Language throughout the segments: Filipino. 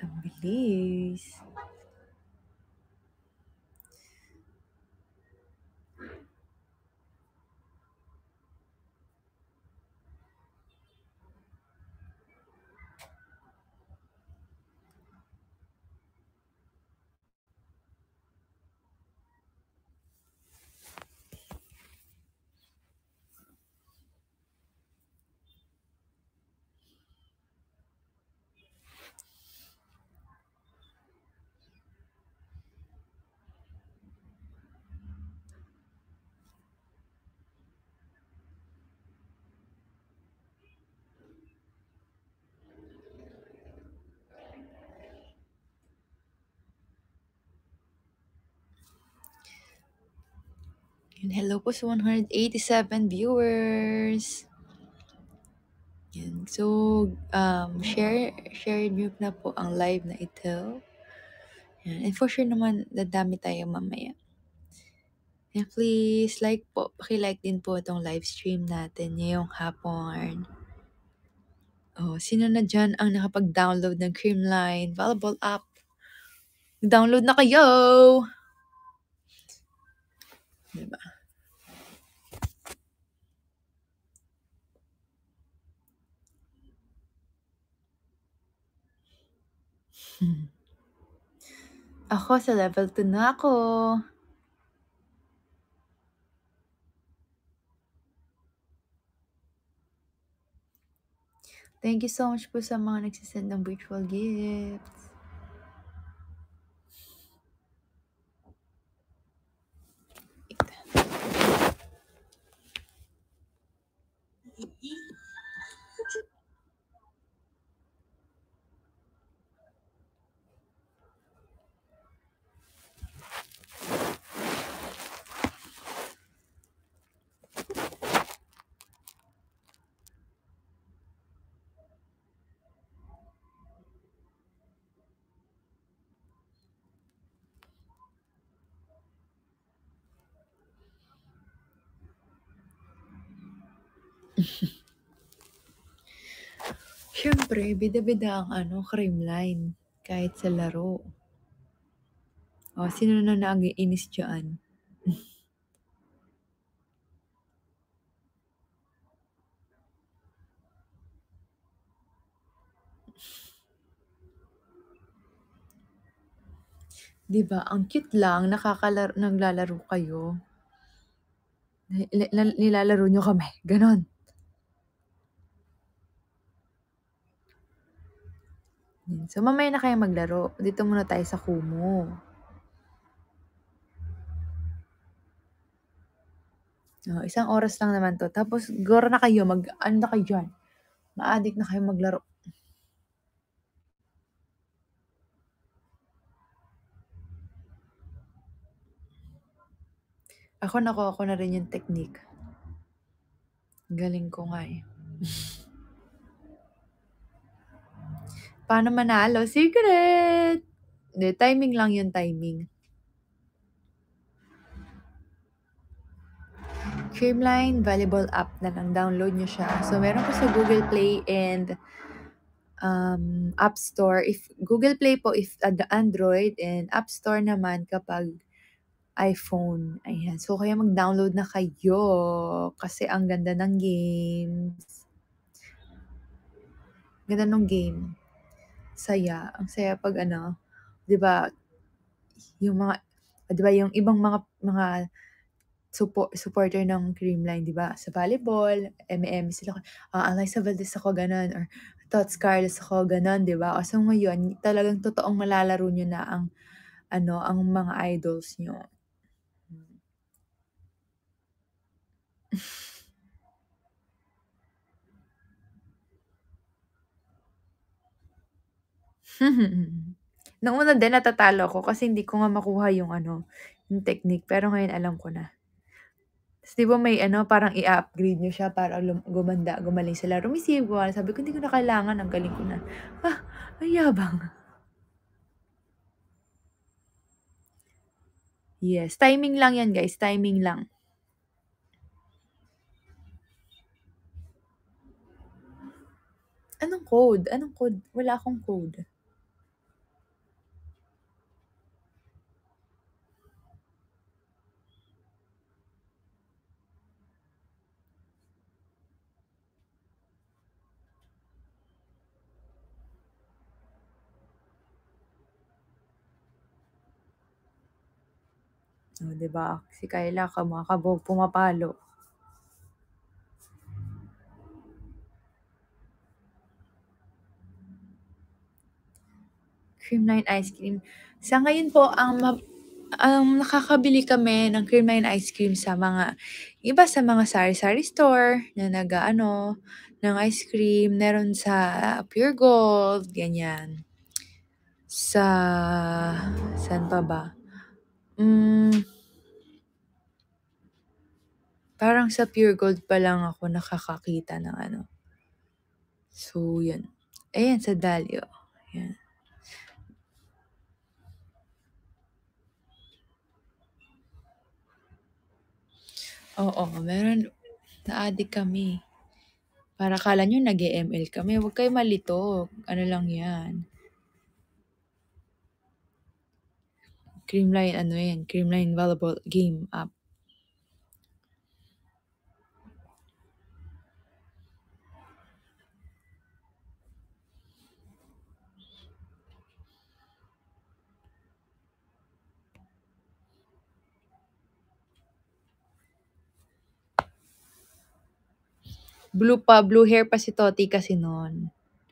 Ang bilis. And hello po sa 187 viewers. Yan. So, share nyo na po ang live na ito. Yan. And for sure naman, dadami tayo mamaya. And please, like po, paki-like din po itong live stream natin ngayong hapon. Oh, sino na dyan ang nakapag-download ng Creamline Valuable app? Download na kayo! Diba? Ako sa level 2 na ako. Thank you so much po sa mga nagsisend ng virtual gifts. Siyempre, bida-bida ang Creamline kahit sa laro. Oh, sino na nag-iinis dyan? Diba? Ang cute lang, naglalaro kayo. Nilalaro nyo kami. Ganon. So, mamaya na kayo maglaro. Dito muna tayo sa Kumu. Oh, 1 oras lang naman to. Tapos, gora na kayo. Ano na kayo dyan? Ma-addict na kayo maglaro. Ako na rin yung technique. Galing ko nga eh. Paano manalo? Secret! Hindi, timing lang yung timing. Creamline Valuable app na lang. Download nyo siya. So, meron po sa Google Play and App Store. If Google Play po, if Android, and App Store naman kapag iPhone. Ayan. So, kaya mag-download na kayo kasi ang ganda ng games. Ganda ng game. Saya. Ang saya pag 'di ba? Yung mga 'di ba yung ibang mga supporter ng Creamline, 'di ba? Sa volleyball, sila, Alyssa Valdez ako ganun or Tots Carlos ako ganun, 'di ba? So ngayon, talagang totoong malalaro niyo na ang mga idols niyo. Nung una din natatalo ako kasi hindi ko nga makuha yung yung technique, pero ngayon alam ko na. Tas 'di ba may parang i-upgrade niyo siya para gumaling sila. Receive ko, sabi ko, "Hindi ko na kailangan, ang galing ko na." Ang yabang. Yes, timing lang 'yan guys, timing lang. Anong code? Wala akong code. Oh, 'di ba? Si Kyla kumakabog, pumapalo. Creamline ice cream. Sa ngayon po nakakabili kami ng creamline ice cream sa mga sari-sari store na nag-aano ng ice cream, meron sa Pure Gold, ganyan. Sa saan pa ba? Parang sa Pure Gold pa lang ako nakakakita ng ano. So, yun. Ayan, sa Dalio. Ayan. Oo, meron. Na-addict kami. Para akala nyo nag-ML kami. Huwag kayo malito. Ano lang yan. Creamline, ano yan? Creamline valuable game app. Blue hair pa si Toti kasi noon.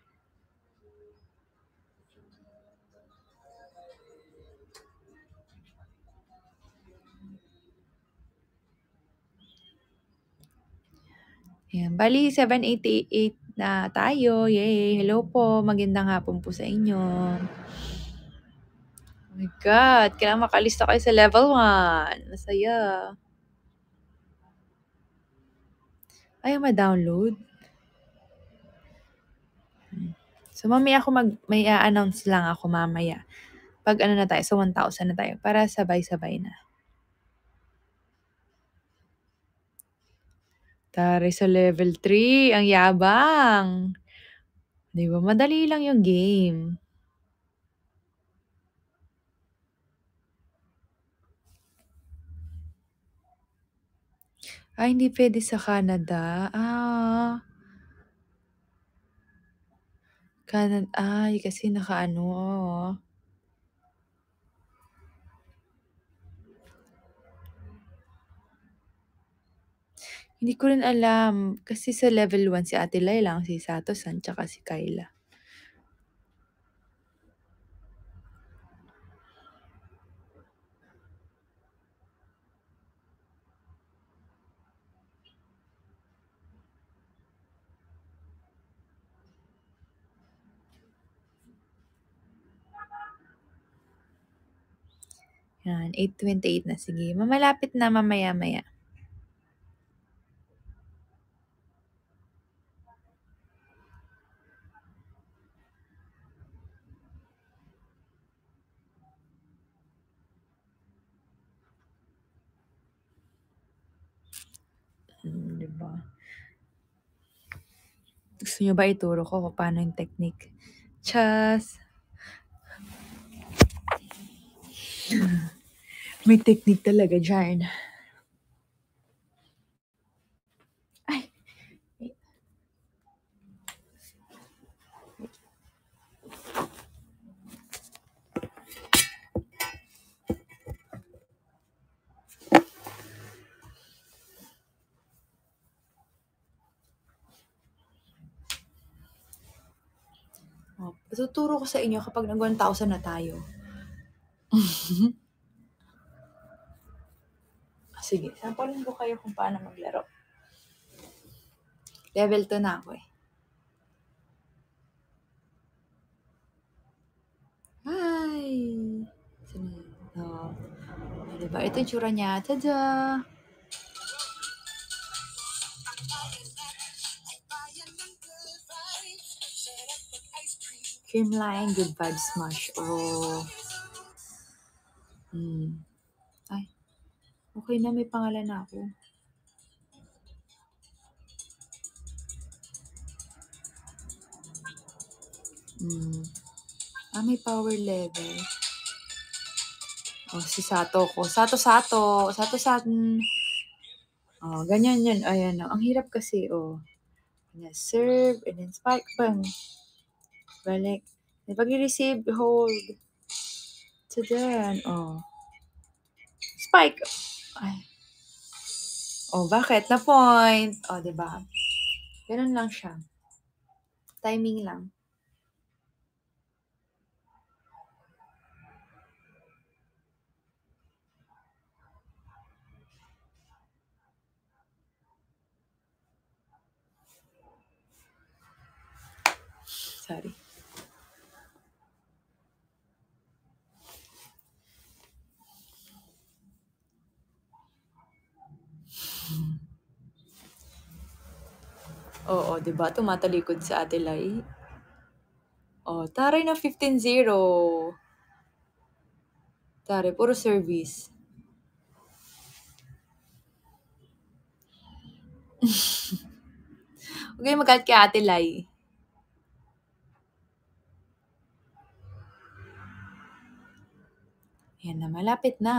Ayan. Bali, 7:88 na tayo. Yay! Hello po. Magandang hapon po sa inyo. Oh my God! Kailangan makalista kayo sa level 1. Masaya. Ayaw ma-download. So, mamaya may a-announce lang ako mamaya. Pag ano na tayo, so 1,000 na tayo. Para sabay-sabay na. Tari sa level 3. Ang yabang. Di ba? Madali lang yung game. Ay, hindi pwede sa Canada. Canada. Ay, kasi nakaano. Hindi ko rin alam. Kasi sa level 1 si Ate Lai lang, si Sato-san, tsaka si Kyla. Yan, 8:28 na. Sige, mamalapit na mamaya-maya. Diba? Gusto nyo ba ituro ko kung paano yung technique? Chas! May technique talaga dyan. Ay! Tuturo ko sa inyo kapag nag 1,000 na tayo. Sige, sampalin ko kayo kung paano maglaro. Level 2 na ako eh. Hi! Diba? Ito yung tsura niya. Tada! Creamline Good Vibes Smash. Oh. Ay. Okay na, may pangalan na ako. May power level. Oh, si Sato ko. Sato. Oh, ganyan yan. Ayan. Ang hirap kasi, oh. Serve, and then spike. Bang. Balik. Pag i-receive, hold. So then, oh. spike. Ay. Oh, bakit? Na point. Oh, diba? Ganun lang siya. Timing lang. Sorry. Oo, diba? Tumatalikod si Ate Lai. Oh, taray na 15-0. Taray, puro service. Huwag kayong magalit kay Ate Lai. Yan na, malapit na.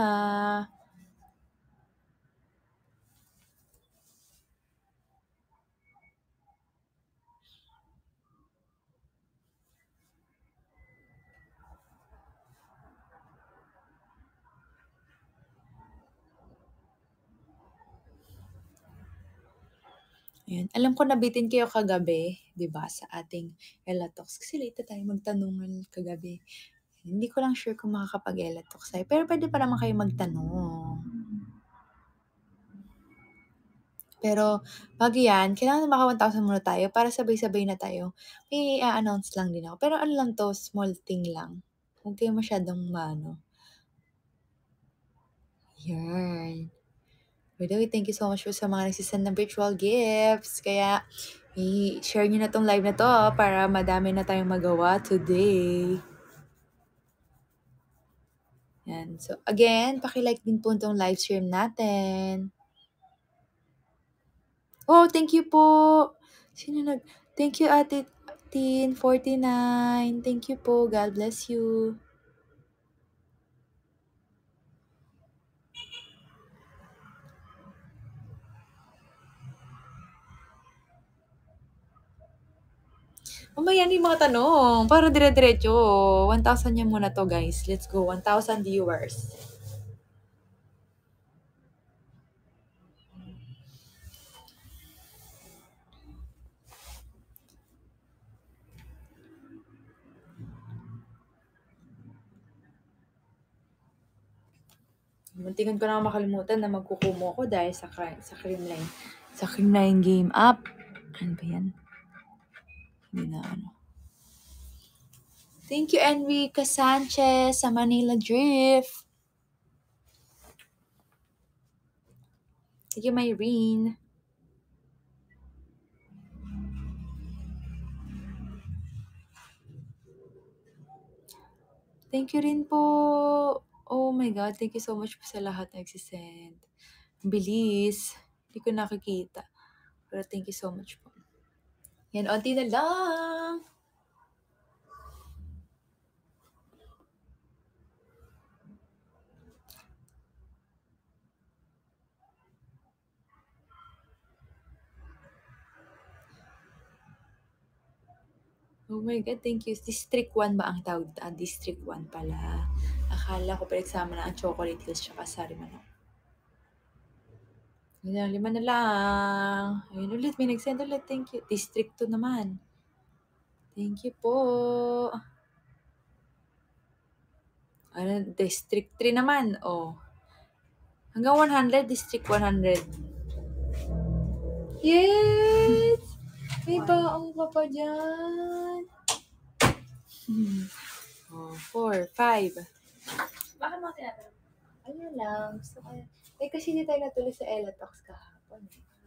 Ayan. Alam ko nabitin kayo kagabi, 'di ba, sa ating Ella Talks. Kasi late na tayo magtanungan kagabi. Hindi ko lang sure kung makakapag-Ella Talks tayo, pero pwede pa naman kayo magtanong. Pero bago yan, kailangan maka 1,000 muna tayo para sabay-sabay na tayo. May i-a-announce lang din ako. Pero ano lang 'to, small thing lang. Huwag kayong masyadong Yan. By the way, thank you so much po sa mga nagsisend ng virtual gifts. Kaya i-share niyo na 'tong live na 'to para madami na tayong magawa today. Yan. So again, paki-like din po 'tong live stream natin. Oh, thank you po. Thank you Ate Tin 49. Thank you po. God bless you. Mamaya na yung mga tanong para dire-diretso. 1,000 niyo muna 'to, guys. Let's go. 1,000 viewers. Muntikan ko na makalimutan na magkukumo ko dahil sa Creamline. Sa Creamline game app. Ano ba yan? Hindi na ano. Thank you, Enrica Sanchez sa Manila Drift. Thank you, Myrene. Thank you rin po. Oh my God, thank you so much po sa lahat na nagsisend. Bilis. Hindi ko nakikita. Pero thank you so much po. Yan, onti na lang. Oh my God, thank you. District 1 ba ang tawag? District 1 pala. Akala ko pinagsama na ang Chocolate Hills tsaka Sarimanok. Yan, 5 na lang. Ayun ulit, may nag-send ulit. Thank you. District 2 naman. Thank you po. Ano, District 3 naman. Oh. Hanggang 100, District 100. Yes! May baong ka pa dyan. 4, 5. Bakit mga tinatanong? Ayun lang. Gusto ko. Kasi hindi tayo natuloy sa Ella Talks kahapon.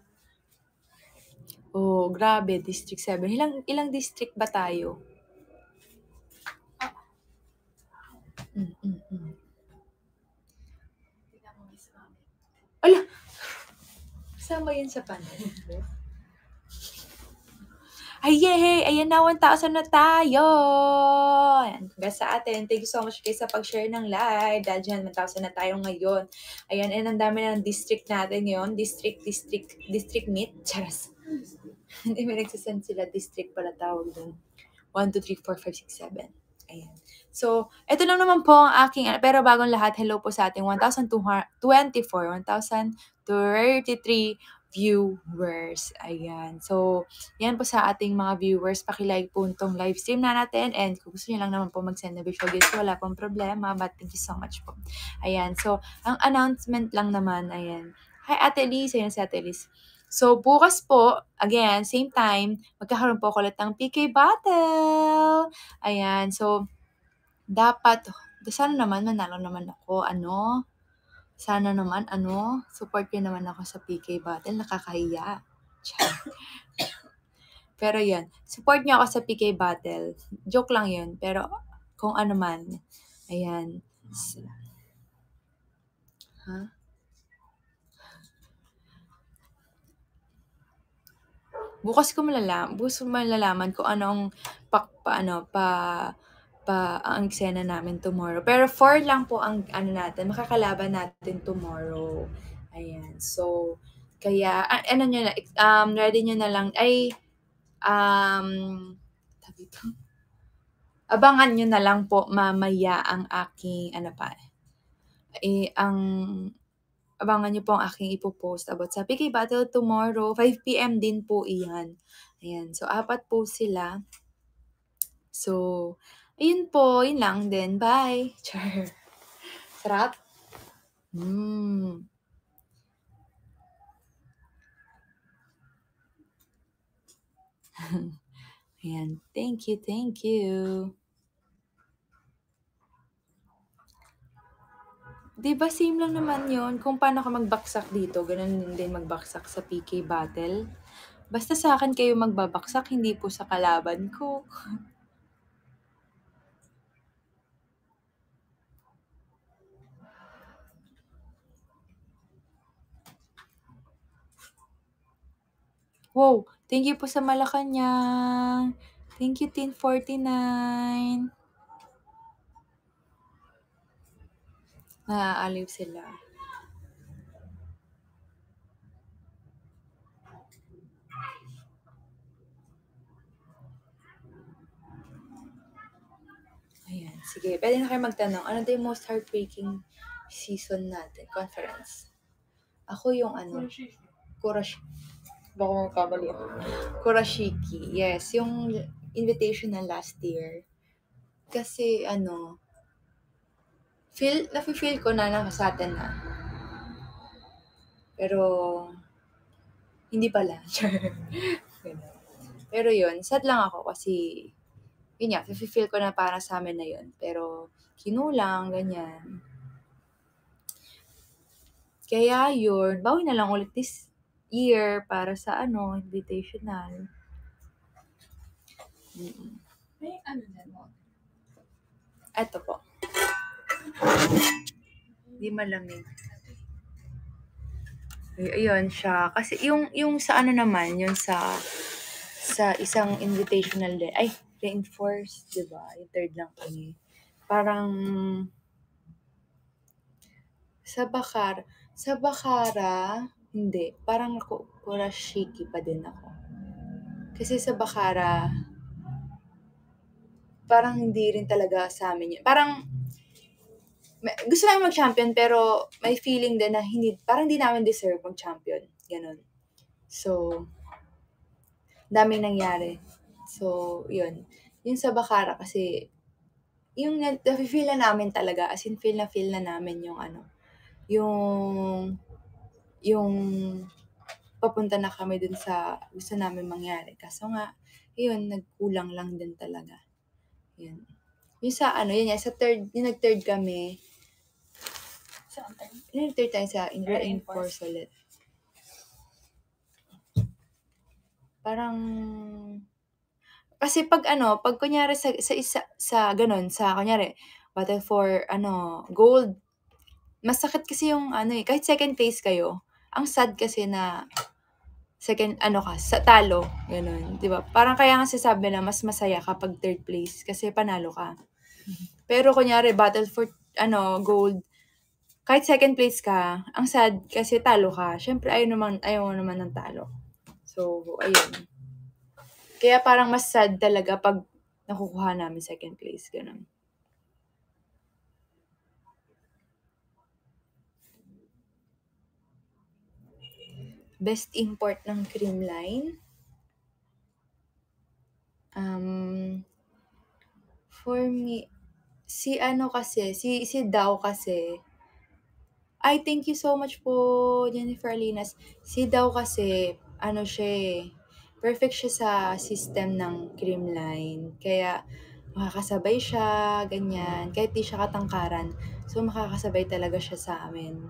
Oh, grabe. District 7. Ilang district ba tayo? Ala! Kasama yun sa panel. Ay, yay! Ayan na, 1,000 na tayo! Ayan, congrats sa atin. Thank you so much guys sa pag-share ng live. Dahil dyan, 1,000 na tayo ngayon. Ayan, and ang dami na ng district natin ngayon. District meet. Charas. Hindi, may nagsasend sila. District pala tawag dun. 1, 2, 3, 4, 5, 6, 7. Ayan. So, eto lang naman po ang aking pero bagong lahat, hello po sa ating 1,033 viewers. Ayan. So, yan po sa ating mga viewers. Paki-like po itong live stream na natin and kung gusto niyo lang naman po mag-send na visual gifts, wala pong problema. But thank you so much po. Ayan. So, ang announcement lang naman, ayan. Hi, Ate Liz. Ayan si Ate Liz. So, bukas po, again, same time, magkakaroon po ako ulit ng PK Battle. Ayan, so, dapat, sana naman manalo naman ako, sana naman, support niyo naman ako sa PK Battle, nakakahiya. Pero yun, support niyo ako sa PK Battle. Joke lang yun, pero kung ano man, ayan. Ha? Bukas ko malalaman kung anong ang eksena namin tomorrow. Pero 4 lang po ang makakalaban natin tomorrow. Ayan. So, kaya, ready nyo na lang, abangan nyo na lang po mamaya ang aking, abangan nyo po ang aking ipopost about sa PK Battle tomorrow. 5 PM din po iyan. Ayan. So, 4 po sila. So, ayun po. Yun lang din. Bye. Char. Sarap. Ayan. Thank you. Thank you. Diba same lang naman yun? Kung paano ka magbaksak dito, ganun din magbaksak sa PK Battle. Basta sa akin kayo magbabaksak, hindi po sa kalaban ko. Wow, thank you po sa Malacanang. Thank you, Teen 49. Naaaliw sila. Ayan, sige. Pwede na kayo magtanong, ano daw yung most heartbreaking season natin, conference? Ako yung baka magkamali ako. Kurashiki, yes. Yung invitation na last year. Kasi nafe-feel ko na sa atin na. Pero, hindi pala. Pero yun, sad lang ako kasi, yun nga, nafe-feel ko na para sa amin na yun. Pero, kinulang, ganyan. Kaya yun, bawi na lang ulit this year para sa invitational. May din mo? Eto po. Di malamig. Ayun siya. Kasi yung sa naman, yung sa isang invitational din. Ay, reinforced, di ba? Yung third lang kami. Parang, sa Bakara, hindi. Parang kurashiki pa din ako. Kasi sa Bakara, parang hindi rin talaga sa amin yun. Parang, gusto namin mag-champion pero may feeling din na parang hindi namin deserve mag-champion. Ganun. So, daming nangyari. So, yun. Yung sa Bakara kasi, yung na-feel na namin talaga, as in feel na namin yung papunta na kami dun sa gusto namin mangyari. Kaso nga, yun, nagkulang lang din talaga. Yun. Yung sa yun yan, sa third, yung nag-third kami, yung nag-third tayo sa reinforce ulit. Parang, kasi pag kunyari kunyari, battle for, gold, masakit kasi yung kahit second place kayo, ang sad kasi na second, sa talo, ganun, di ba? Parang kaya nga sasabi na mas masaya kapag third place kasi panalo ka. Pero kunyari, battle for, gold, kahit second place ka, ang sad kasi talo ka. Syempre, ayaw naman ng talo. So, ayun. Kaya parang mas sad talaga pag nakukuha namin second place, gano'n. Best import ng Creamline? For me, si Dow kasi, ay, thank you so much po, Jennifer Alinas. Si Dow kasi, siya perfect siya sa system ng Creamline. Kaya, makakasabay siya, ganyan. Kahit di siya katangkaran. So, makakasabay talaga siya sa amin.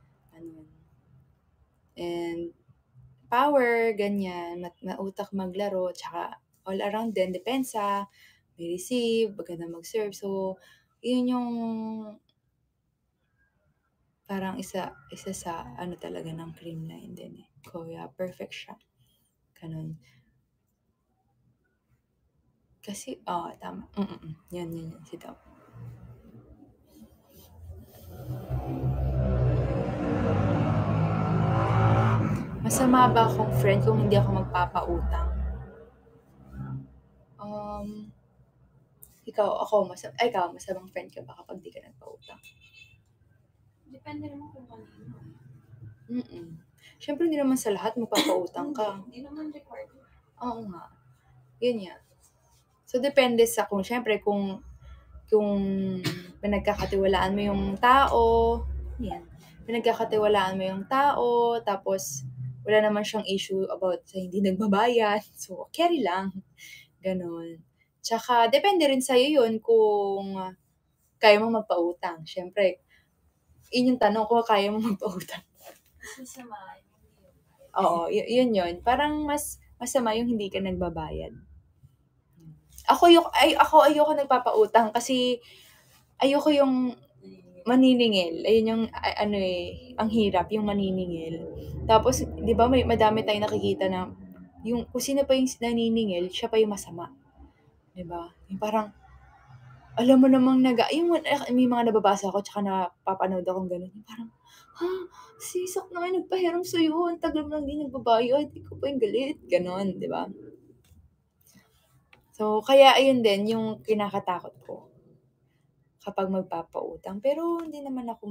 And, power, ganyan. Mautak maglaro. Tsaka, all around din, depensa, may receive, maganda mag-serve. So, yun yung parang isa sa talaga ng Creamline din eh. Kaya perfect siya. Ganun. Kasi, tama. Yan. Si Dow. Masama ba akong friend kung hindi ako magpapautang? Ikaw, masamang friend ka ba kapag di ka nagpautang? Depende naman kung kanino. Siyempre, hindi naman sa lahat magpapautang ka. Hindi naman required. Oo nga. Yun yan. So, depende sa kung pinagkakatiwalaan mo yung tao, tapos wala naman siyang issue about sa hindi nagbabayad. So, carry lang. Ganon. Tsaka, depende rin sa'yo yun kung kaya mo magpautang. Siyempre, yun yung tanong ko, kaya mo magpautang. Masama. Oo, yun. Parang mas masama yung hindi ka nagbabayad. Ako ayoko nagpapautang kasi ayoko yung maniningil. Ayun yung ang hirap yung maniningil. Tapos 'di ba madami tayong nakikita na yung kung sino pa yung naniningil, siya pa yung masama. 'Di ba? Yung parang alam mo namang may mga nababasa ako tsaka napapanood akong gano'n. Yung parang, sisak na nga nagpahiram sa'yo. Ang tagal mo nang di nagbabayad. Ikaw pa yung galit. Ganon, 'di ba? So, kaya ayun din yung kinakatakot ko kapag magpapautang. Pero hindi naman ako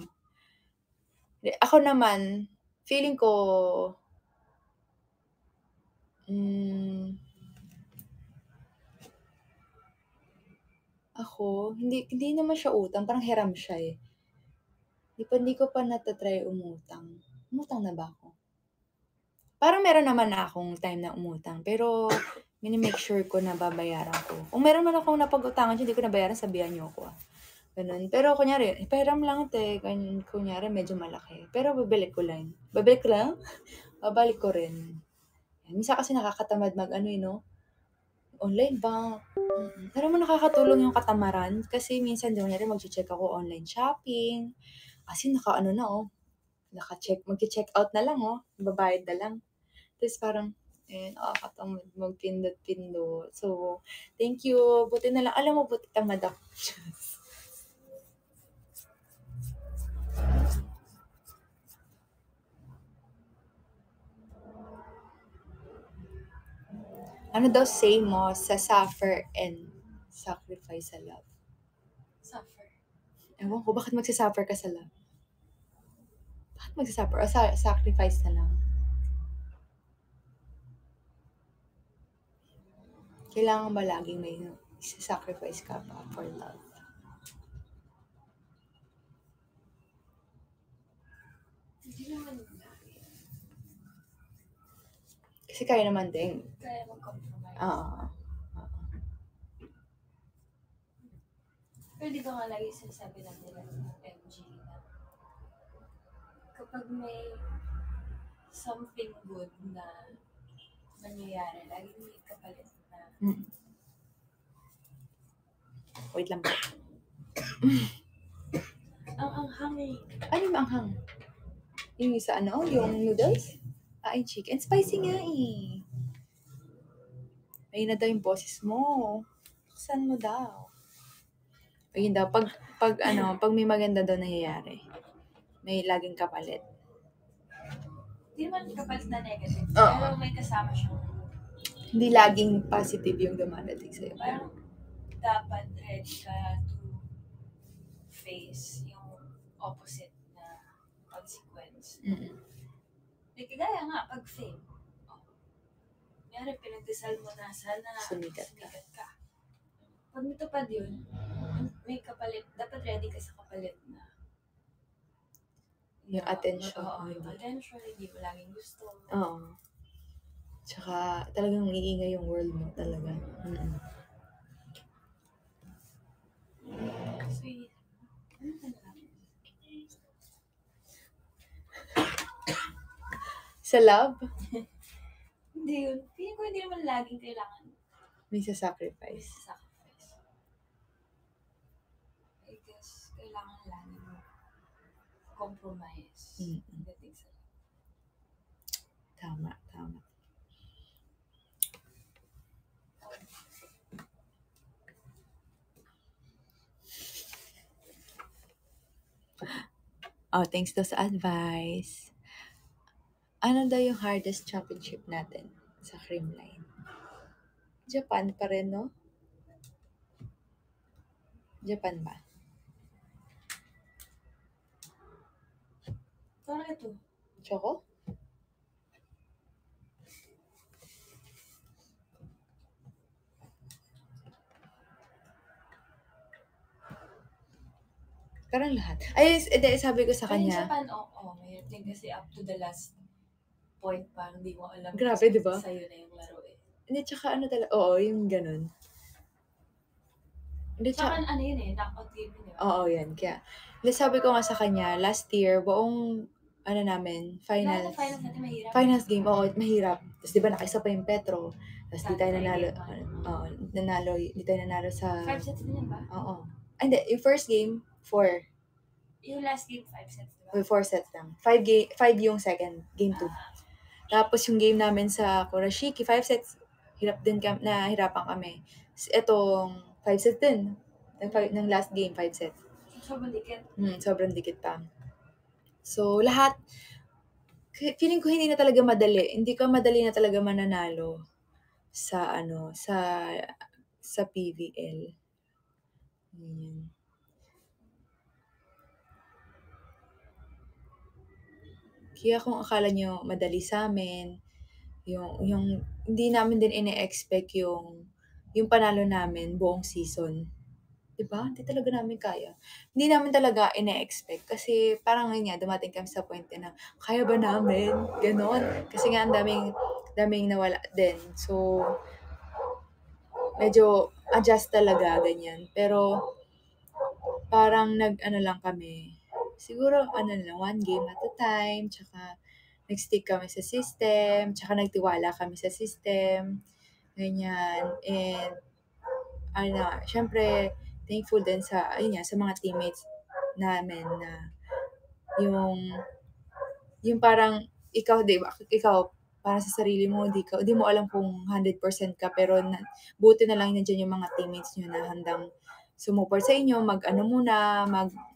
ako naman, feeling ko, ako, hindi naman siya utang, parang hiram siya eh. Hindi ko pa natatry umutang. Umutang na ba ako? Parang meron naman na akong time na umutang, pero mini-make sure ko na babayaran ko. Kung meron man akong napag-utangan hindi ko nabayaran, sabihan niyo ako Ganun. Pero kunyari, pahiram lang kunyari medyo malaki. Pero babalik ko lang. Babalik ko rin. Minsan kasi nakakatamad online bank. Alam mo nakakatulong yung katamaran kasi minsan kunyari magche-check ako online shopping. Kasi magche-check out na lang babayad na lang. Tapos parang, nakakatamad magpindot-pindot. So, thank you. Buti na lang, alam mo, buti tamad ako. Ano daw say mo sa suffer and sacrifice sa love? Suffer. Ewan ko, bakit magsasuffer ka sa love? Bakit magsasuffer? O sacrifice na lang? Kailangan ba laging may sacrifice ka pa for love? Hindi naman lagi. Kasi kaya naman din. Kaya mag-compromise. Pero di ba nga lagi sinasabi lang nila MG na kapag may something good na nangyayari, lagi may kapalit na. Wait lang po. Ang anghang eh. Ano yung anghang? Yung isa yung noodles? Yung chicken. Spicy nga eh. Ayun na daw yung boses mo. Buksan mo daw. Ayun daw, pag may maganda daw nangyayari, may laging kapalit. Hindi naman kapalit na negative. Pero may kasama siyang Hindi laging positive yung dumadating sa'yo. Parang dapat ready ka to face yung opposite na consequence. Like, kagaya nga, pag fame. Kunyari, pinagdasal mo na sana Sumikat ka. Pag natupad yun, may kapalit, dapat ready ka sa kapalit na yung attention. yung attention, hindi mo laging gusto. Oo. Tsaka talagang iingay yung world mo talaga. Sweet. Ano ka na lang? Sa love, Hindi yun. Feeling ko hindi naman laging kailangan may sacrifice. sacrifice. I guess, kailangan laging compromise. Pagdating sa love. Tama. Oh, thanks daw sa advice. Ano daw yung hardest championship natin sa Creamline? Japan pa rin, no? Japan ba? Parang ito. Choco? Parang lahat. Ay, sabi ko sa Pero in kanya. Japan, mahirap din kasi up to the last point, parang di mo alam. Grabe, di ba? Sa'yo na yung laro eh. Hindi, tsaka ano talaga, oo, yung ganun. Hindi, Tsaka ano yun eh, knockout game yun eh. Oo, yan. Kaya, sabi ko nga sa kanya, last year, buong, ano namin, finals. Finals natin mahirap. Finals game, oo, mahirap. Tapos di ba nakisa pa yung Petro. Tapos di tayo nanalo. Di tayo nanalo sa... 5 sets din yan ba? Oo. Hindi, yung first game, 4. Yung last game, 5 sets, diba? 4 sets lang. 5 yung second, game 2. Tapos yung game namin sa Kurashiki, 5 sets, nahirapan kami. Itong 5 sets din. Ng last game, 5 sets. Sobrang dikit. Sobrang dikit pa. So, lahat, feeling ko hindi na talaga madali. Hindi ka madali na talaga mananalo sa sa PVL. Ganyan. Kaya kung akala nyo madali sa amin, yung hindi namin din ine-expect yung panalo namin buong season. Diba? Hindi talaga namin kaya. Hindi namin talaga ine-expect. Kasi parang ngayon nga, dumating kami sa point na, kaya ba namin? Ganon. Kasi nga, ang daming nawala din. So, medyo adjust talaga, ganyan. Pero, parang lang kami. Siguro, lang, one game at a time. Tsaka, nag-stick kami sa system. Tsaka, nagtiwala kami sa system. Ganyan. And, syempre, thankful din sa mga teammates namin na yung parang ikaw, di ba? Ikaw, para sa sarili mo, di mo alam kung 100% ka, pero buti na lang nandiyan yung mga teammates nyo na handang sumuport sa inyo, muna,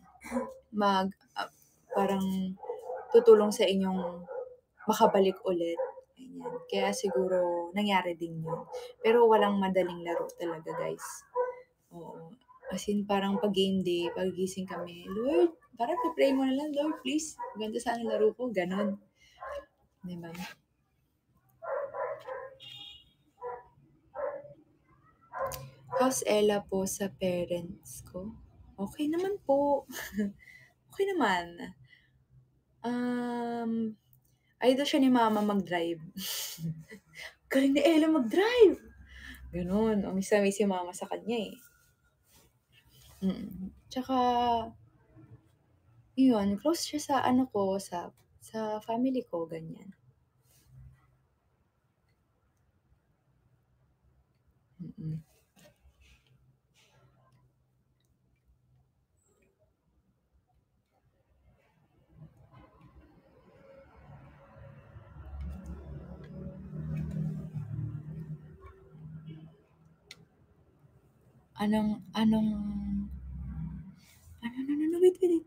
parang tutulong sa inyong makabalik ulit. Ganyan. Kaya siguro, nangyari din yun. Pero walang madaling laro talaga, guys. Oo. As in, parang pag game day, pag gising kami, Lord, parang pray mo na lang, Lord, please. Ganda sana laro ko, ganon. Diba? How's Ella po sa parents ko? Okay naman po. Okay naman. Idol siya ni Mama mag-drive. Galing ni Ella mag-drive! Ganon. Miss si Mama sa kanya eh. Tsaka, yun, close siya sa sa family ko, ganyan. Wait.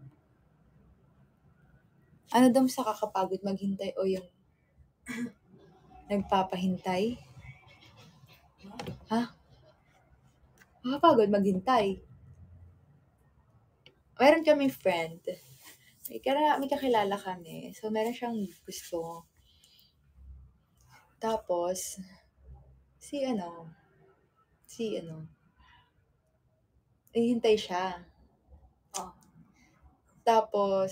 Ano daw sa kakapagod maghintay o yung nagpapahintay? Ha? Nakakapagod maghintay. Meron kaming friend, may kakilala kami. So, meron siyang gusto. Tapos, si hihintay siya. Oh. Tapos,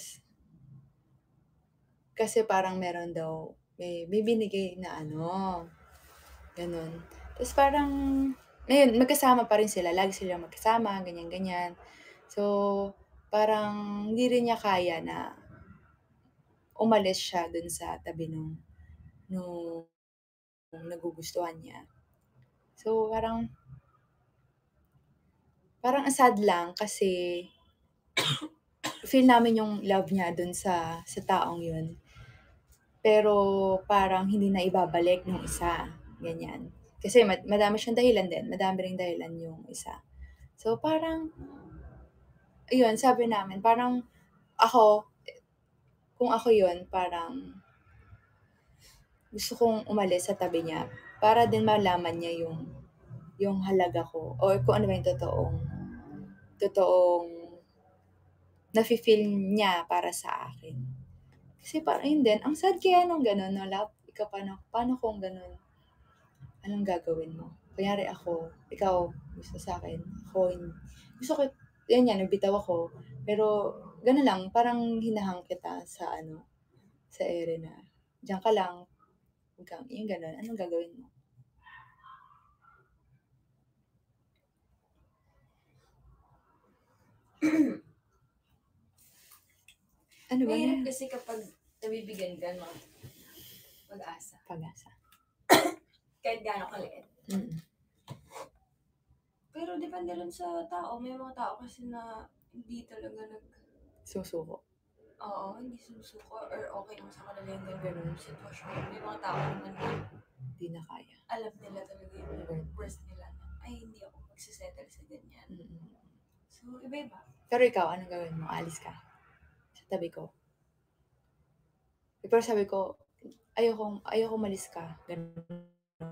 kasi parang meron daw, may binigay na ganun. Tapos parang, ngayon, magkasama pa rin sila. Lagi silang magkasama, ganyan-ganyan. So, parang hindi rin niya kaya na umalis siya dun sa tabi nung nagugustuhan niya. So, parang ang sad lang kasi feel namin yung love niya dun sa taong yun. Pero parang hindi na ibabalik nung isa, ganyan. Kasi madami siyang dahilan din, madami ring dahilan yung isa. So parang, ayun, sabi namin, parang ako, kung ako yun, parang gusto kong umalis sa tabi niya para din malaman niya yung halaga ko or kung ano ba yung totoong nafe-feel niya para sa akin. Kasi parang yun din, ang sad kaya nung gano'n, no, love, ikaw paano kung gano'n, anong gagawin mo? Kunyari ikaw gusto sa akin, gusto ko, yan, nagbitaw ako, pero gano'n lang, parang hinahang kita sa ere na, diyan ka lang, yung gano'n, anong gagawin mo? Ano ba Mahirap na? kasi kapag nabibigyan ka ng pag-asa. Pag-asa. Kahit gaano kaliit. Mm. Pero depende rin sa tao. May mga tao kasi na hindi talaga Susuko. Oo, hindi sumusuko or okay lang sa kanila yung ganun sitwasyon. May mga tao naman na Hindi na kaya. alam nila talaga yung worst nila na, ay, hindi ako magsisettle sa ganyan. Mm-mm. So, iba-iba. Pero ikaw, anong gawin mo? Alis ka sa tabi ko. Pero sabi ko, ayoko malis ka. Ganun.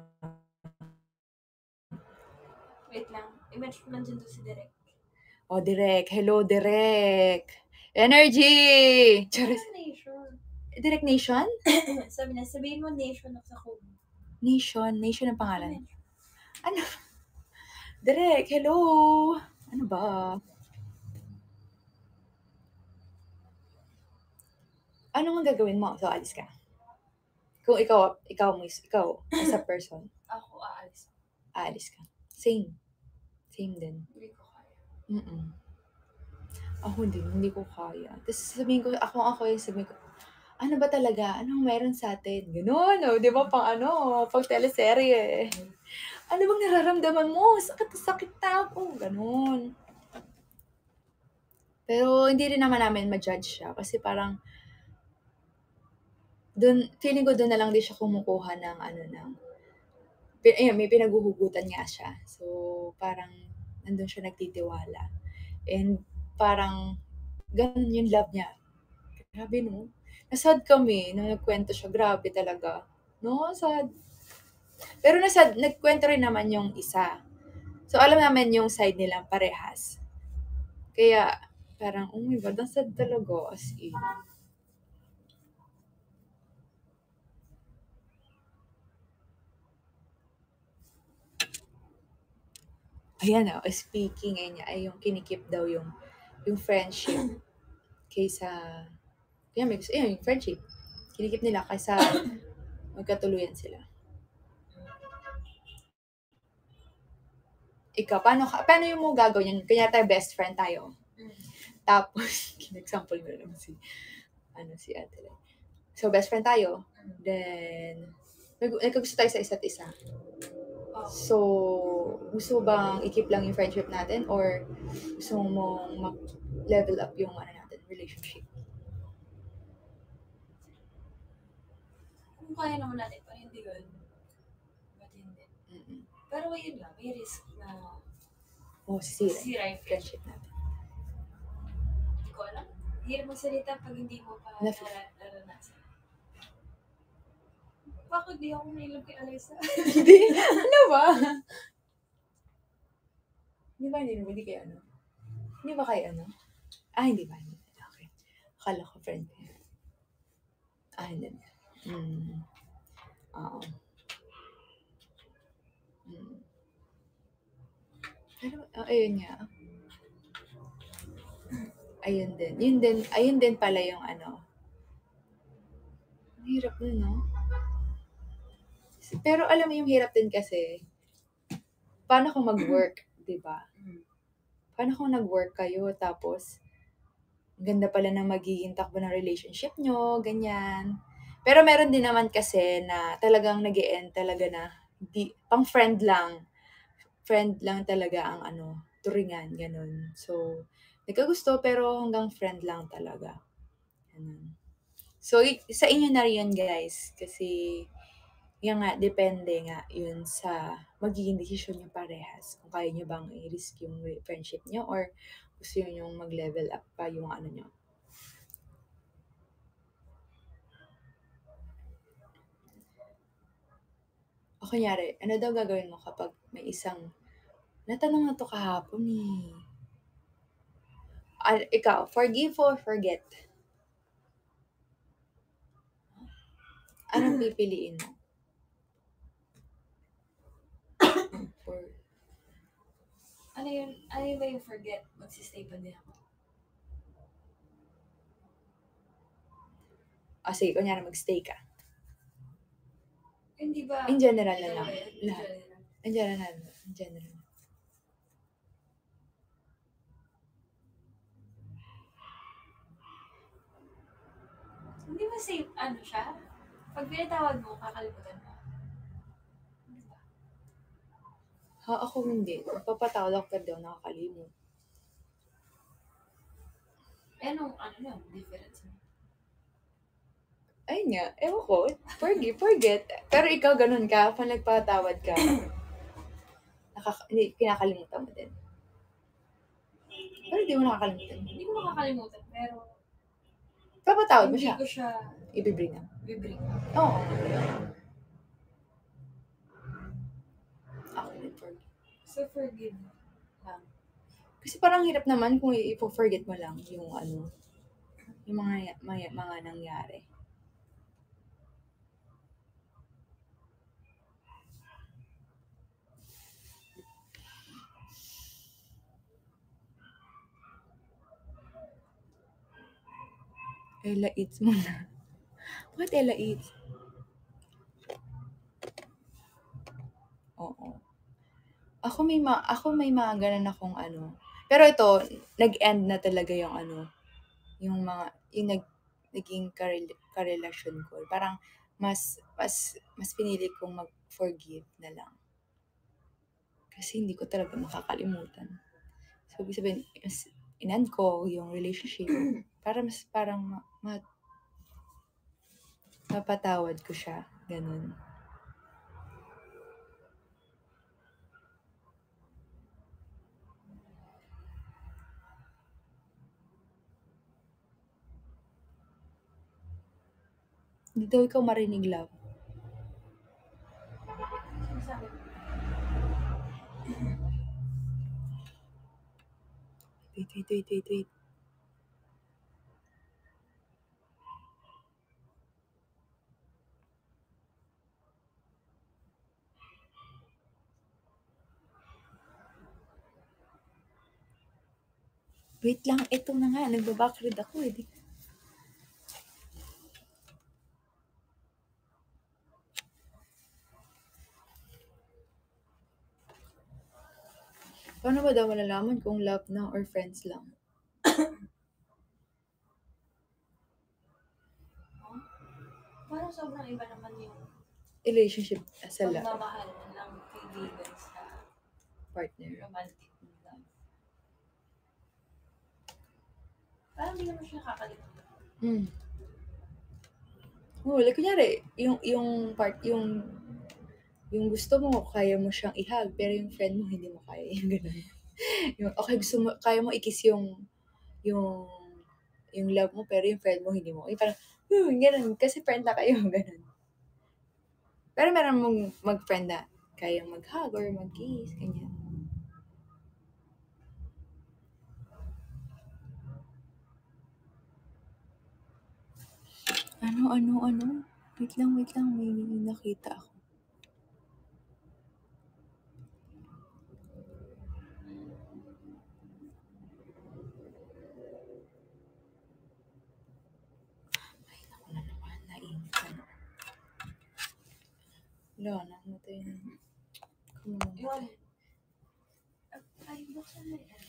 Wait lang. I-mention ko nandiyan to si Derek. Oh, Direk. Hello, Direk. Energy! Charis. Nation. Direk Nation? Sabihin mo Nation of sa Kubo. Nation ang pangalan. Ano? Direk, hello! Ano ba? Ano ang gagawin mo? So, alis ka. Kung ikaw as a person, Ako, aalis. aalis ka. Same din. Hindi ko kaya. Ako hindi ko kaya. Tapos sabihin ko, sabihin ko, ano ba talaga? Anong meron sa atin? Ganun, di ba? Pang teleserye. Ano bang nararamdaman mo? Sakit na ako. Ganun. Pero hindi rin naman namin ma-judge siya kasi parang feeling ko doon na lang din siya kumukuha ng may pinaghuhugutan nga siya. So, parang nandun siya nagtitiwala. And parang ganun yung love niya. Grabe, no? Nasad kami nung nagkwento siya. Grabe talaga. No, sad. Pero nagkwento rin naman yung isa. So, alam namin yung side nilang parehas. Kaya, parang, oh my God, ang sad talaga. As in. Ayan speaking niya, ay yung kinikip daw yung friendship kaysa, yung friendship. Kinikip nila kaysa magkatuluyan sila. Ikaw, paano yung mo gagawin yan? Kanya tayo best friend tayo. Tapos, example mo naman si Ate Lai. So, best friend tayo. Then, nagkagusto tayo sa isa't isa. So, gusto bang i-keep lang yung friendship natin or gusto mong mag-level up yung relationship? Kung kaya naman natin, parang hindi good. Ba't hindi? Pero yun lang, may risk na sisira yung friendship natin. Hindi ko alam. Hirap magsalita pag hindi mo pa naranasan. Bakit di ako nailag kay Alyssa? Hindi. Ano ba? Hindi kayo ano? Hindi ba kayo ano? Hindi ba? Hindi. Okay. Akala ko friend ko yun. Hindi. Oo. Pero, ayun nga. Ayun din pala yung ano. Ang hirap nun, no? Pero alam mo yung hirap din kasi, paano kung mag-work, di ba? Paano kung nag-work kayo, tapos, ganda pala ng magiging takbo ng relationship nyo, ganyan. Pero meron din naman kasi na talagang nag-e-end talaga na, pang friend lang. Friend lang talaga ang ano, turingan, ganun. So, nagkagusto pero hanggang friend lang talaga. Ganun. So, sa inyo na rin yun, guys. Kasi, yan nga, depende nga yun sa magiging desisyon yung parehas. Kung kaya nyo bang i-risk yung friendship nyo or gusto nyo yung mag-level up pa yung ano nyo. O kunyari, ano daw gagawin mo kapag may isang, natanong na to kahapon eh. Ikaw, forgive or forget? Anong pipiliin mo? Ano yun? Ano yun ba yung forget? Magsistay pa din ako. Sige, kunyari mag-stay ka. Hindi ba? In general na lang. In Lahat. general. In general. In general. Hindi ba safe, ano siya? Pag pinatawad mo, kakalimutan mo. Diba? Ako hindi. Papatawad ako pero daw nakakalimot. Anong, ano lang, difference mo? Ayun nga, ewan ko. Forget. Pero ikaw ganun ka, pag nagpatawad ka, hindi, kinakalimutan mo din. Pero hindi mo nakakalimutan. Hindi ko makakalimutan, pero Papatawad mo hindi siya. ko siya Ibibring na. bibring. Oo. Ako din forget. So, forgive lang. Kasi parang hirap naman kung i-forget mo lang yung ano, yung mga nangyari. Ella Eats muna. Bakit Ella Eats? Oo. Ako may mga ganun akong ano. Pero ito, nag-end na talaga yung ano, yung naging karelasyon ko. Parang mas pinili kong mag-forgive na lang. Kasi hindi ko talaga makakalimutan. So, ibig sabihin, in-end ko yung relationship. Para mas parang mapatawad ko siya. Ganun. Hindi daw ikaw marinig, love. Sabi mo. Wait. Wait lang, ito na nga. Nagbabackread ako eh. Paano ba daw malalaman kung love na or friends lang? Parang sobrang iba naman yung Relationship sa love. pagmamahal ng kaibigan sa Partner. romantic love. Parang hindi naman siya nakakalimutan. Like kunyari, yung gusto mo, kaya mo siyang ihag, pero yung friend mo, hindi mo kaya. Yung ganun. Okay, kaya mo i-kiss yung love mo, pero yung friend mo, hindi mo. Parang, ganun. Kasi friend na kayo, ganun. Pero meron mong mag-friend na kayang mag-hug or mag-kiss, ganyan. ano. Wait lang, may nakita ako. Ay, naku na naman, naingan. Wala, namatay na. Yun. Ay, buksan na yan.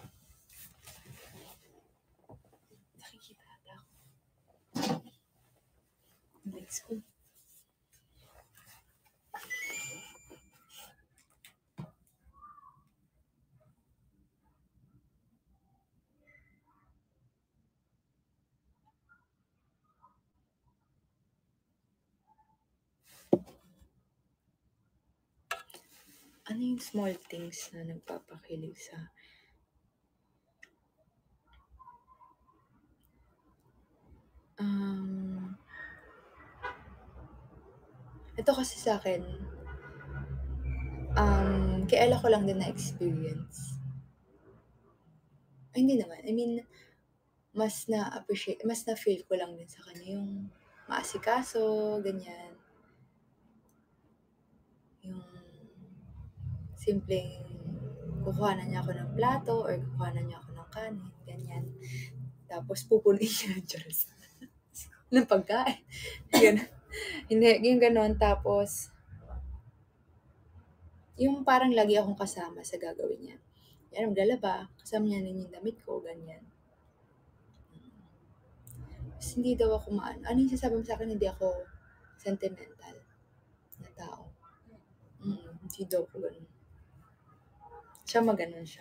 Nakikita ata ako. Let's go. Ano yung small things na nagpapakilig sa ito kasi sa akin, kailan ko lang din na-experience. Ay, hindi naman. I mean, mas na-feel ko lang din sa kanya yung maasikaso, ganyan. Yung simpleng kukuhanan niya ako ng plato or kukuhanan niya ako ng kanin, ganyan. Tapos pupunuin niya ng Diyos ng pagkain. Ganun. Hindi, yung ganon. Tapos, yung parang lagi akong kasama sa gagawin niya. Yan, maglalaba, kasama niya rin yung damit ko, ganyan. Tapos hindi daw ako ano yung sasabi mo sa akin, hindi ako sentimental na tao. Hindi daw ako ganun. Siya maganon siya.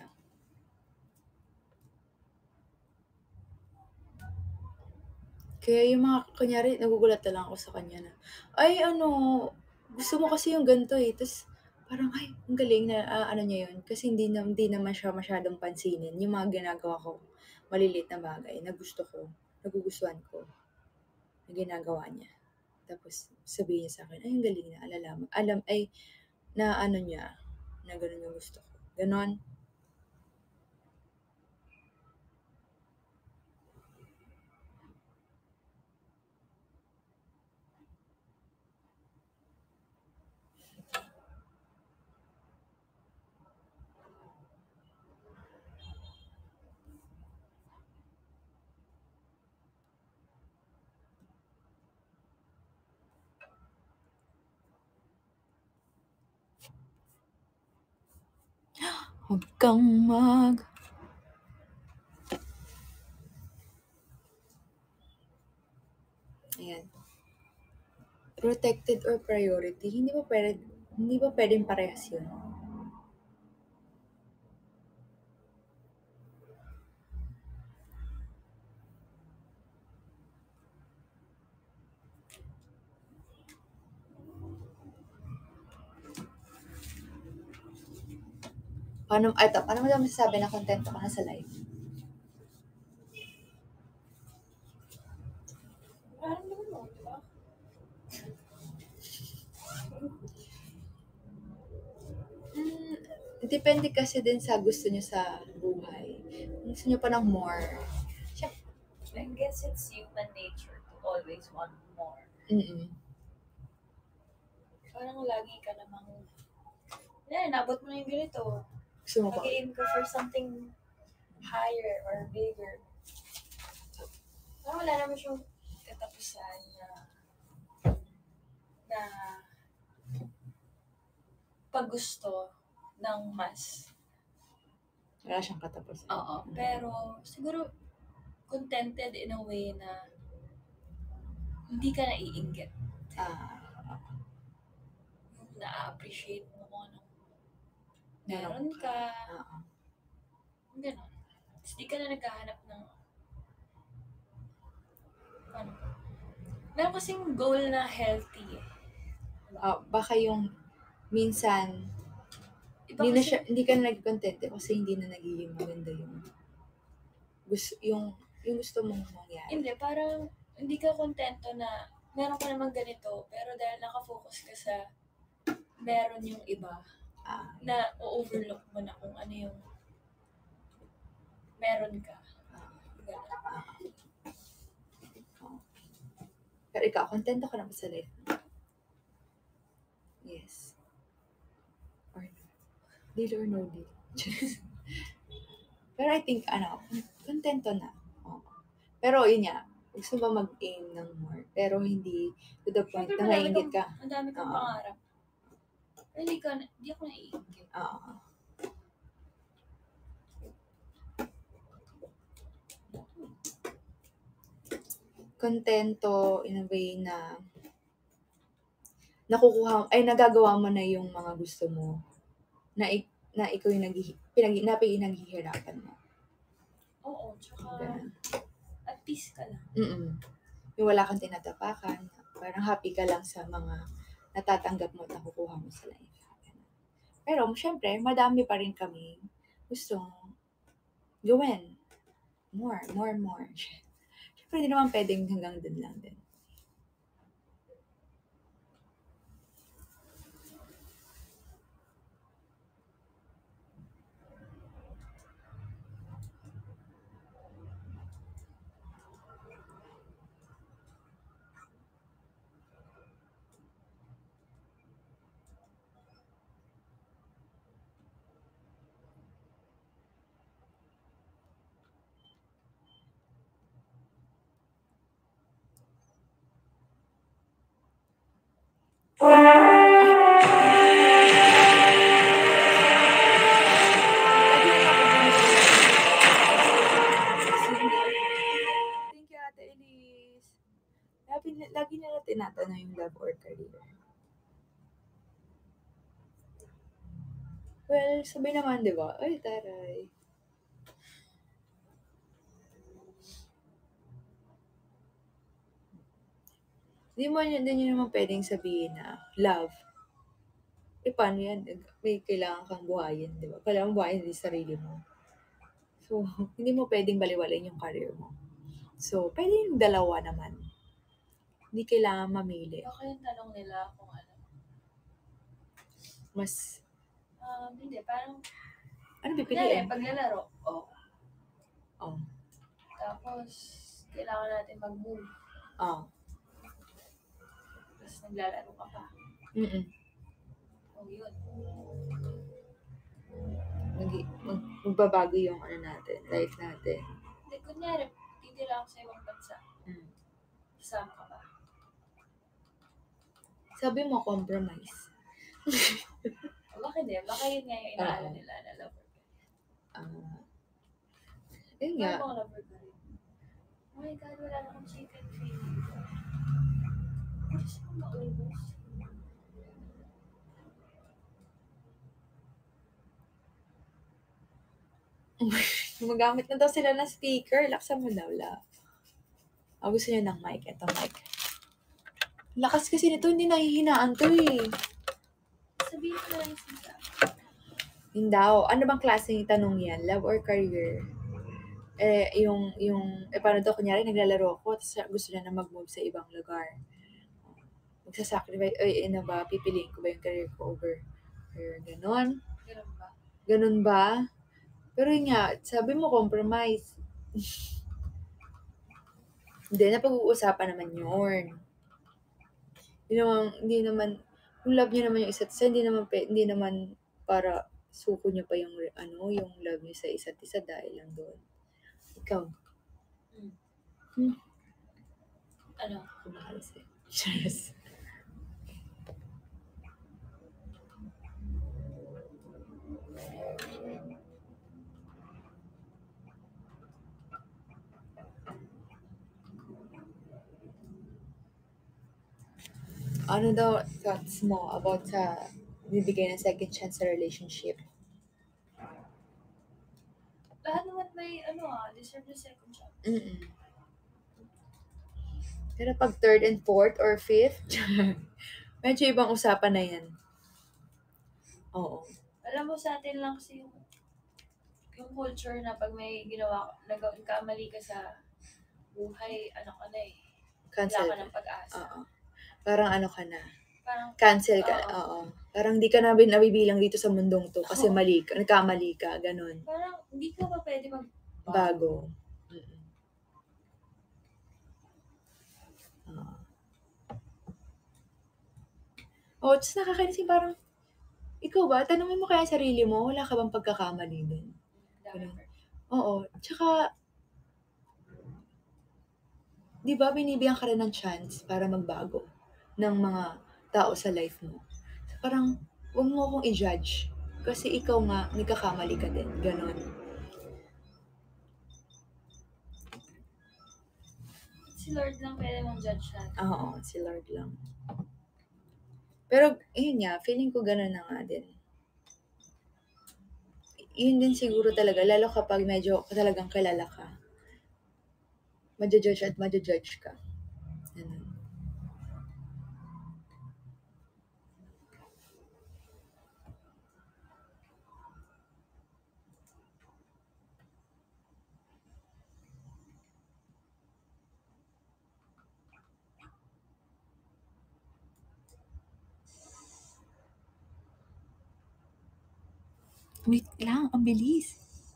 Kaya yung mga, kunyari, nagugulat na lang ako sa kanya na, ay gusto mo kasi yung ganito eh. Tapos parang, ay, ang galing na ano niya yun. Kasi hindi naman siya masyadong pansinin. Yung mga ginagawa ko, maliliit na bagay na gusto ko, nagugustuhan ko, na ginagawa niya. Tapos sabihin niya sa akin, ay, ang galing na, na ano niya, na ganun yung gusto ko. Ganon. Huwag kang Ayan. Protected or priority, hindi ba pwedeng parehas yun? Paano mo daw masasabi na kontento ka na sa life? Parang naman mo, di ba? Depende kasi din sa gusto niyo sa buhay. Kung gusto niyo pa ng more. I guess it's human nature to always want more. Parang lagi ka namang, nabot mo na yung ganito. Gusto mo pa? Mag-aim ka for something higher or bigger. Parang wala naman siyang katapusan na paggusto ng mas. Wala siyang katapusan. Oo. Pero siguro contented in a way na hindi ka naiinggit. Na-appreciate mo kung anong meron ka. Ganon. Tapos di ka na naghahanap ng meron kasing goal na healthy eh. Baka yung minsan hindi ka na nagkontente kasi hindi na nagiging maganda yung gusto mong mangyari. Hindi, parang hindi ka kontento na meron ka naman ganito, pero dahil nakafocus ka sa meron yung iba, na overlook mo na kung ano yung meron ka. Pero ikaw, kontento ka na ba sa life mo? Yes. Or no? Deal or no deal? Pero I think, kontento na. Oo. Pero yun nga, gusto ba mag-aim ng more, pero hindi to the point Siyempre, na maiinggit ka. ang dami kang Oo. pangarap. Pero hindi ako naiinggit. Oo. Kontento in a way na nagagawa mo na yung mga gusto mo na ikaw yung pinaghihirapan mo. Oo, tsaka Ganun. at peace ka lang. Yung wala kang tinatapakan, parang happy ka lang sa mga natatanggap mo at nakukuha mo sa life. Pero syempre, madami pa rin kami gustong gawin. More. Syempre, hindi naman pwedeng hanggang dun lang din. Thank you, Ate Elise. Lagi nila tinatanong yung love or career. Well, sabi naman, di ba? Ay, taray. Hindi nyo naman pwedeng sabihin na love. Paano yan? May kailangan kang buhayin, di ba? Kailangan buhayin din sarili mo. So, hindi mo pwedeng baliwalain yung career mo. So, pwede yung dalawa naman. Hindi kailangan mamili. Baka yung tanong nila kung ano. Mas, Hindi, parang, ano pipiliin? paglalaro, Oh. Tapos, kailangan natin mag-move. Oh. Tapos, naglalaro ka pa. Yun. Magbabago yung natin, life natin. Hindi, kunyari, titira ako sa ibang bansa. Kasama ka ba? Sabi mo, compromise. Bakit hindi? Baka yun nga yung inaala nila na lover ka. Yun nga. Parang lover ka rin. Oh my God, wala na akong chicken feeling. Gusto ko maubos. Gumagamit na daw sila ng speaker. Laksan mo daw, la. Gusto niya ng mic. Ito, mic. Lakas kasi nito, hindi nahihinaan to eh. Sabihin ko lang yung sinasabi. Yun daw. Ano bang klaseng tanong yan? Love or career? Paano daw, kunyari, naglalaro ako, tapos gusto niya na mag-move sa ibang lugar. Magsasacrifice, pipiliin ko ba yung career ko over career? Ganon? Ganon ba? Pero yun nga, sabi mo compromise. Hindi, napag-uusapan naman yun. Hindi naman, kung love niyo naman yung isa't isa, hindi naman para suko niyo pa yung love niyo sa isa't isa dahil lang doon. Ikaw? Ano? Kumahal sa'yo. Cheers. Ano daw thoughts mo about sa bibigay ng second chance sa relationship? Lahat naman may, deserve na second chance. Pero pag third and fourth or fifth, medyo ibang usapan na yan. Oo. Alam mo, sa atin lang kasi yung culture na pag may kamali ka sa buhay, Cancel wala ka ng pag-asa. Oo. Parang ka na. Parang, cancel ka. Oo. Parang di ka na nabibilang dito sa mundong to kasi nagkamali ka, ganun. Parang hindi ka pa pwede Bago. Oo, ta's nakakainis yung parang, ikaw ba, tanungin mo kaya sarili mo, wala ka bang pagkakamali din? Gano'n. Oo, tsaka, di ba binibigyan ka rin ng chance para magbago ng mga tao sa life mo. So, parang, huwag mo akong i-judge. Kasi ikaw nga, nagkakamali ka din. Gano'n. Si Lord lang pwede mong judge natin. Oo, si Lord lang. Pero, yun nga, feeling ko gano'n na nga din. Yun din siguro talaga, lalo kapag medyo talagang kilala ka. Madja-judge at madja-judge ka. Ganun. Wait lang, ang bilis.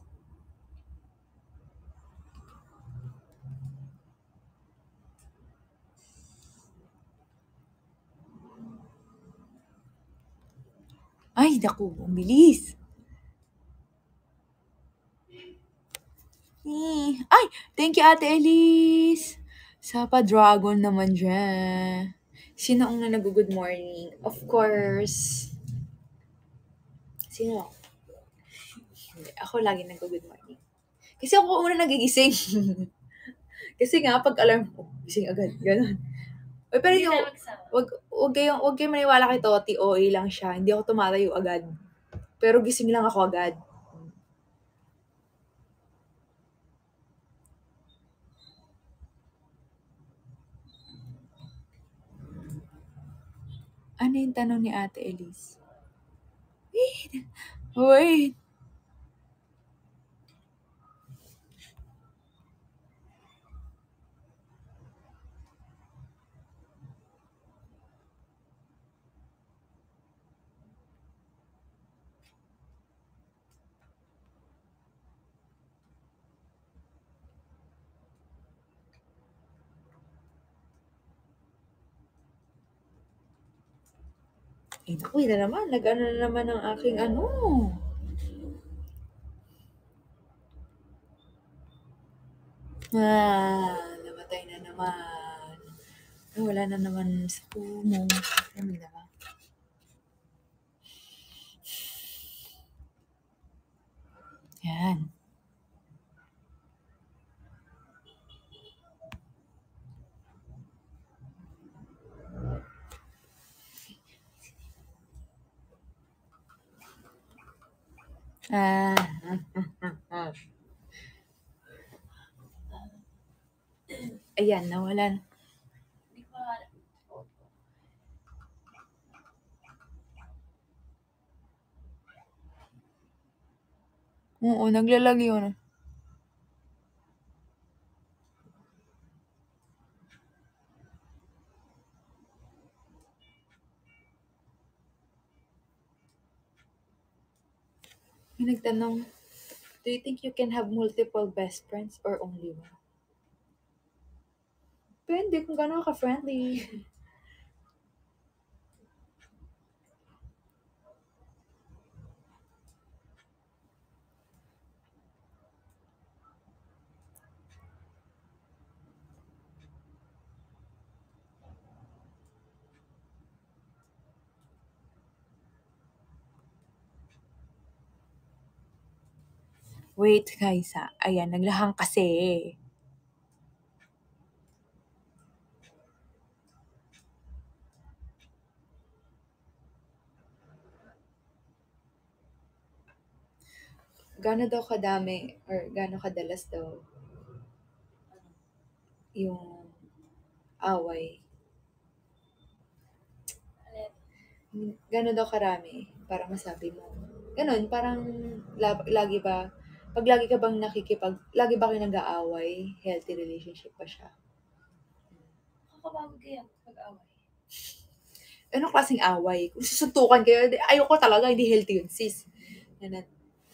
Ay, naku, ang bilis. Ay, thank you, Ate Elise. Sa pa-dragon naman dyan. Sino ang nag-good morning? Of course. Sino? Hindi, ako lagi nag-good morning. Kasi ako una nagigising. Kasi nga, pag alarm ko, gising agad. Ganun. Uy, pero Hindi yung, tayo magsama. wag kayong maniwala kay Toti, OA lang siya. Hindi ako tumatayo agad. Pero gising lang ako agad. Ano yung tanong ni Ate Elise? Wait. Eh, naku, yun na naman. Nag-ano na naman ang aking ano. Namatay na naman. Wala na naman sa pumo. Ano na ba? Yan. Ayan, nawalan. Hindi ko alam. Oo, naglalag yun. May nagtanong, do you think you can have multiple best friends or only one? Depende kung gano'n ka-friendly. Wait, Kaisa. Ayan, naglahang kasi. Gaano daw kadami or gaano kadalas daw yung away? Gaano daw karami para masabi mo? Ganun, parang lagi ba, pag lagi ka bang lagi ba kayo nag-aaway, healthy relationship pa siya? Nakakapagod kaya pag-away. Anong klaseng away? Kung susuntukan kayo, ayoko talaga, hindi healthy yun, sis. Ganun.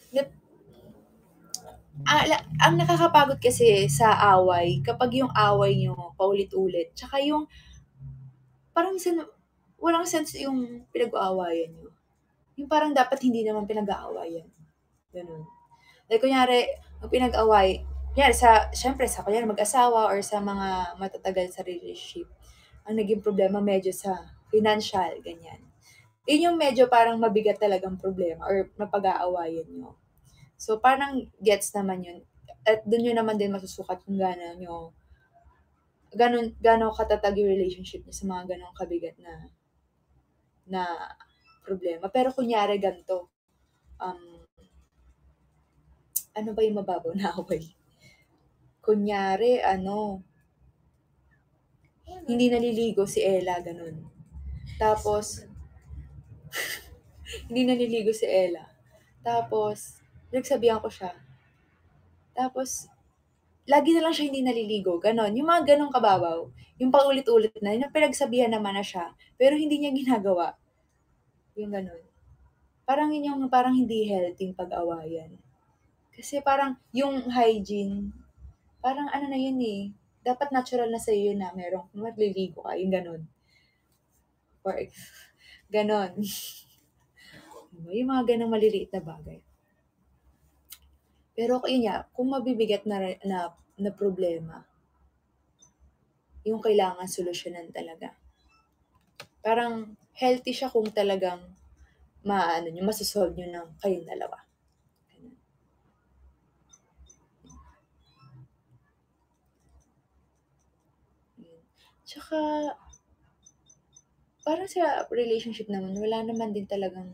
Ang nakakapagod kasi sa away, kapag yung away nyo paulit-ulit, tsaka yung, parang minsan, walang sense yung pinag-aawayan niyo. Yung parang dapat hindi naman pinag-aawayan, gano'n. Like kunyari, ang pinag-away kunyari siyempre sa kunyari mag-asawa or sa mga matatagal sa relationship, ang naging problema medyo sa financial, ganyan. Yun yung medyo parang mabigat talagang problema or mapag-aawayan niyo. So, parang gets naman yun at dun niyo naman din masusukat kung gaano katatag yung relationship niyo sa mga gano'ng kabigat na problema. Pero kunyari ganito, um, ano ba yung mababaw na away? Kunyari hindi naliligo si Ella, gano'n. Tapos hindi naliligo si Ella. Tapos pinagsabihan ko siya. Tapos lagi na lang siya hindi naliligo, gano'n. Yung mga gano'ng kababaw, yung paulit-ulit na, yung pinagsabihan naman na siya, pero hindi niya ginagawa, yung gano'n. Parang yun yung parang hindi healthy yung pag-awayan. Kasi parang yung hygiene, parang ano na yun eh, dapat natural na sa'yo yun na merong magliligo ka, yung gano'n. Or gano'n. Yung mga gano'ng maliliit na bagay. Pero yun nga, kung mabibigat na problema, yung kailangan solusyonan talaga. Parang healthy siya kung talagang niyo, maso-solve niyo ng kayong dalawa. Ganun. Yun. Tsaka, parang sa relationship naman, wala naman din talagang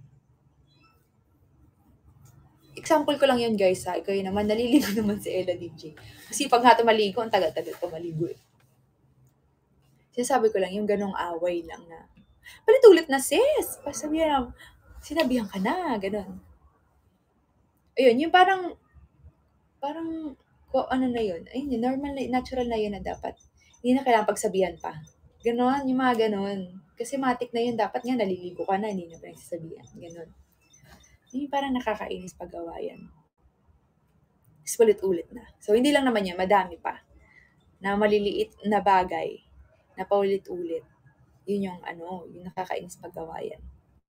example ko lang yun guys ha, ikaw yun naman, naliligo naman si Ella DJ. Kasi pag nga maligo, ang tagal-tagal pa maligo eh. Sinasabi ko lang, yung ganong away lang na, palit-ulit na sis! Pasabihan, sinabihan ka na, ganon. Ayun, yung parang, ano na yun, ayun yun, normal na, natural na yun na dapat. Hindi na kailangan pagsabihan pa. Ganon, yung mga ganon. Kasi matik na yun, dapat nga naliligo ka na, hindi na pinagsasabihan. Ganon. Yun yung parang nakakainis pag-awayan. Tapos ulit-ulit na. So, hindi lang naman yan, madami pa. Na maliliit na bagay, na paulit-ulit. Yun yung yung nakakainis pag-awayan.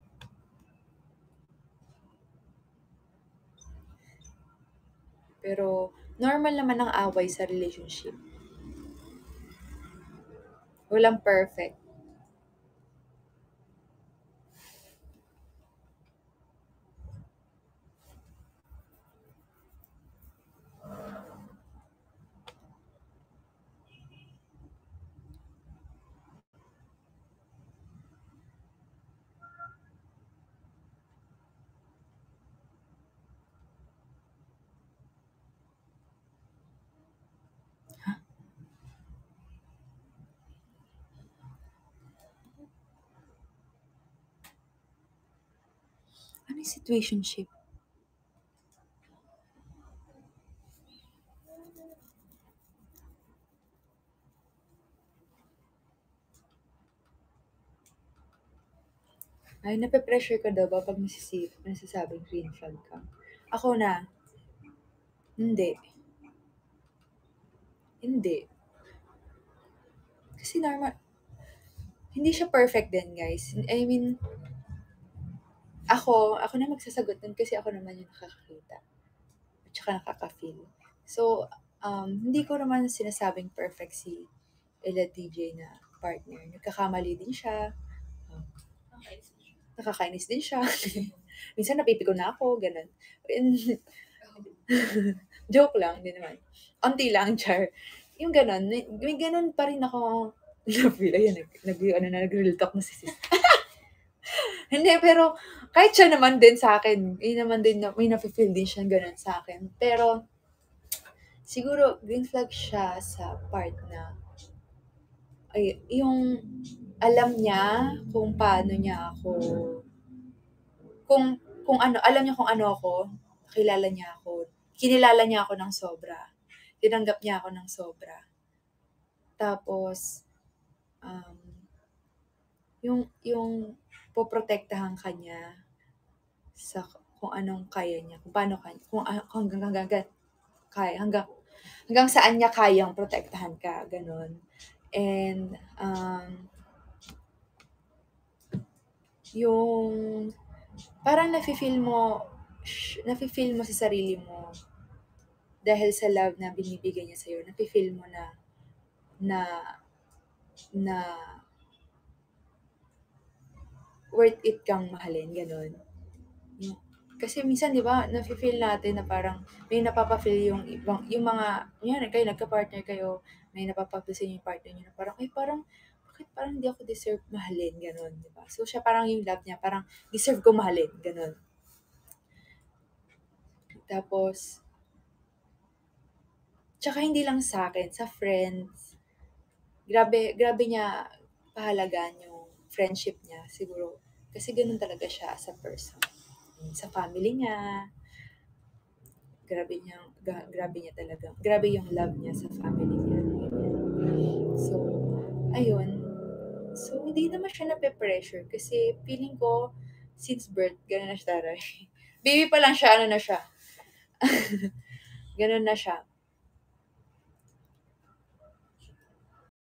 Pero, normal naman ang away sa relationship. Walang perfect. Ano yung situationship? Ay, nape-pressure ka daw ba pag nasasabing green flag ka? Ako na, hindi. Hindi. Kasi normal, hindi siya perfect din, guys. I mean, ako na magsasagot nun kasi ako naman yung nakakakita. At saka nakaka-feel. So, hindi ko naman sinasabing perfect si Ella DJ na partner. Nagkakamali din siya. Nakakainis din siya. Minsan napipikon na ako, ganun. Joke lang, hindi naman. Onti lang, char. Yung ganun, may ganun pa rin ako na-feel. Ayun, nag-real talk na si sis. Hindi, pero kahit siya naman din sa akin, yun naman din, may nafe-feel din siya ganun sa akin. Pero, siguro, green flag siya sa part na, ay, yung alam niya kung paano niya ako, kung ano, alam niya kung ano ako, kilala niya ako, kinilala niya ako ng sobra, tinanggap niya ako ng sobra. Tapos, yung poprotektahan ka niya sa kung anong kaya niya, kung paano kaya, kung hanggang saan niya kayang protektahan ka, ganun. And, yung parang nafe-feel mo sa sarili mo dahil sa love na binibigay niya sa'yo, nafe-feel mo na na worth it kang mahalin, gano'n. Kasi minsan 'di ba nafe-feel natin na parang may napapa-feel yung mga kunyari kayo nagka-partner kayo, may napapa-feel sa inyo yung partner niyo na parang, "Ay parang bakit parang hindi ako deserve mahalin?" Gano'n, 'di ba? So siya parang yung love niya parang deserve ko mahalin, gano'n. Tapos tsaka hindi lang sa'kin, sa friends, grabe grabe niya pahalagahan yung friendship niya siguro kasi gano'n talaga siya as a person. Sa family niya, grabe niya talaga, grabe yung love niya sa family niya, ganyan. So, ayun. So, hindi naman siya nape-pressure kasi feeling ko since birth gano'n na siya taray. Baby pa lang siya, ano na siya, gano'n na siya.